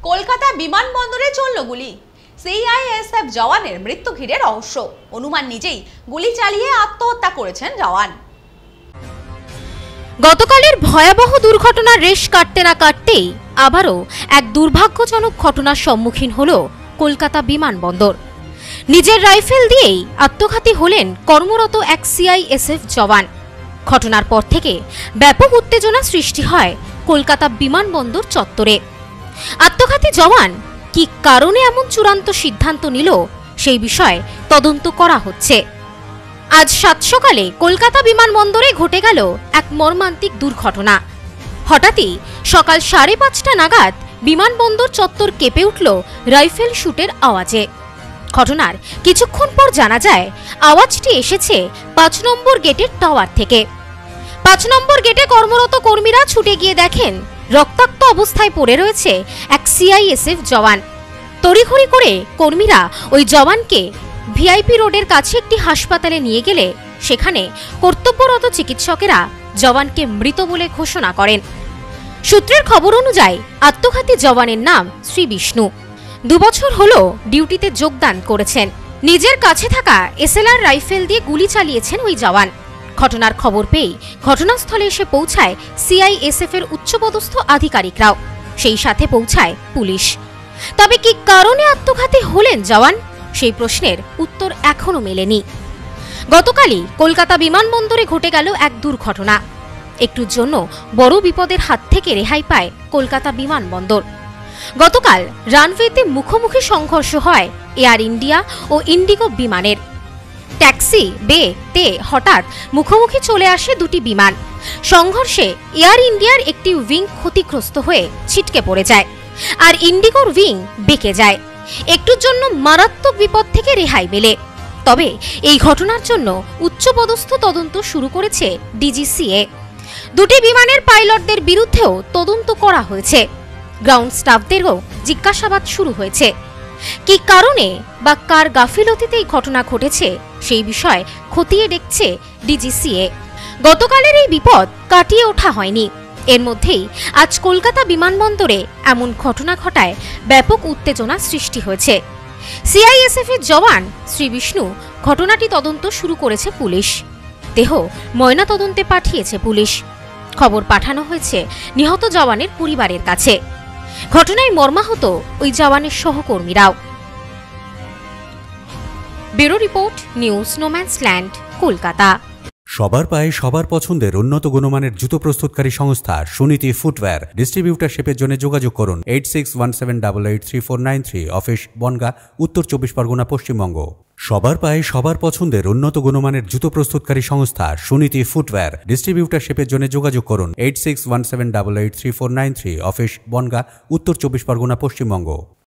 কলকাতা বিমানবন্দরে চলল গুলি। সিআইএসএফ জওয়ানের মৃত্যু ঘিরে রহস্য। অনুমান নিজেই গুলি চালিয়ে আত্মহত্যা করেছেন জওয়ান। গতকালের ভয়াবহ দুর্ঘটনার রেশ কাটতে না কাটতেই আবারও এক দুর্ভাগ্যজনক ঘটনার সম্মুখীন হল কলকাতা বিমানবন্দর। নিজের রাইফেল দিয়েই আত্মঘাতী হলেন কর্মরত এক সিআইএসএফ জওয়ান। ঘটনার পর থেকে ব্যাপক উত্তেজনা সৃষ্টি হয় কলকাতা বিমানবন্দর চত্বরে। আত্মঘাতী জওয়ান কি কারণে এমন চূড়ান্ত সিদ্ধান্ত নিল সেই বিষয়ে তদন্ত করা হচ্ছে। আজ সাত সকালে কলকাতা বিমানবন্দরে ঘটে গেল এক মর্মান্তিক দুর্ঘটনা। হঠাৎই সকাল 5:30 নাগাদ বিমানবন্দর চত্বর কেঁপে উঠল রাইফেল শুটের আওয়াজে। ঘটনার কিছুক্ষণ পর জানা যায় আওয়াজটি এসেছে 5 নম্বর গেটের টাওয়ার থেকে। 5 নম্বর গেটে কর্মরত কর্মীরা ছুটে গিয়ে দেখেন রক্তাক্ত অবস্থায় পড়ে রয়েছে এক সিআইএসএফ জওয়ান। তড়িঘড়ি করে কর্মীরা ওই জওয়ানকে ভিআইপি রোডের কাছে একটি হাসপাতালে নিয়ে গেলে সেখানে কর্তব্যরত চিকিৎসকেরা জওয়ানকে মৃত বলে ঘোষণা করেন। সূত্রের খবর অনুযায়ী আত্মঘাতী জওয়ানের নাম শ্রী বিষ্ণু। 2 বছর হল ডিউটিতে যোগদান করেছেন। নিজের কাছে থাকা এসএলআর রাইফেল দিয়ে গুলি চালিয়েছেন ওই জওয়ান। ঘটনার খবর পেয়ে ঘটনাস্থলে এসে পৌঁছায় সিআইএসএফ এর উচ্চপদস্থ আধিকারিকরাও, সেই সাথে পৌঁছায় পুলিশ। তবে কি কারণে আত্মঘাতী হলেন জওয়ান সেই প্রশ্নের উত্তর এখনো মেলেনি। গতকালই কলকাতা বিমানবন্দরে ঘটে গেল এক দুর্ঘটনা। একটুর জন্য বড় বিপদের হাত থেকে রেহাই পায় কলকাতা বিমানবন্দর। গতকাল রানওয়েতে মুখোমুখি সংঘর্ষ হয় এয়ার ইন্ডিয়া ও ইন্ডিগো বিমানের। ট্যাক্সি বে তে হঠাৎ মুখোমুখি চলে আসে দুটি বিমান। সংঘর্ষে এয়ার ইন্ডিয়ার একটি উইং ক্ষতিগ্রস্ত হয়ে ছিটকে পড়ে যায়, আর ইন্ডিগোর উইং বেঁকে যায়। একটুর জন্য মারাত্মক বিপদ থেকে রেহাই মেলে। তবে এই ঘটনার জন্য উচ্চপদস্থ তদন্ত শুরু করেছে ডিজিসিএ। দুটি বিমানের পাইলটদের বিরুদ্ধেও তদন্ত করা হয়েছে। গ্রাউন্ড স্টাফদেরও জিজ্ঞাসাবাদ শুরু হয়েছে। কি কারণে বা কার গাফিলতিতে এই ঘটনা ঘটেছে সেই বিষয়ে খতিয়ে দেখছে ডিজিসিএ। গতকালের এই বিপদ কাটিয়ে ওঠা হয়নি। এর মধ্যেই আজ কলকাতা বিমানবন্দরে এমন ঘটনা ঘটায় ব্যাপক উত্তেজনা সৃষ্টি হয়েছে। সিআইএসএফ এর জওয়ান শ্রী বিষ্ণু ঘটনাটি তদন্ত শুরু করেছে পুলিশ। দেহ ময়না তদন্তে পাঠিয়েছে পুলিশ। খবর পাঠানো হয়েছে নিহত জওয়ানের পরিবারের কাছে। ঘটনায় মর্মাহত ওই জওয়ানের সহকর্মীরাও। Bureau report, news no man's land, Kolkata. সবার পায়ে সবার পছন্দের উন্নত গুণমানের জুতো প্রস্তুতকারী সংস্থা সুনীতি ফুটওয়্যার। ডিস্ট্রিবিউটারশিপের জন্য যোগাযোগ করুন 8617883493, অফিস বনগা, উত্তর 24 পরগনা, পশ্চিমবঙ্গ। সবার পায়ে সবার পছন্দের উন্নত গুণমানের জুতো প্রস্তুতকারী সংস্থা সুনীতি ফুটওয়্যার। ডিস্ট্রিবিউটারশিপের জন্য যোগাযোগ করুন 8617883493, অফিস বনগা, উত্তর 24 পরগনা, পশ্চিমবঙ্গ।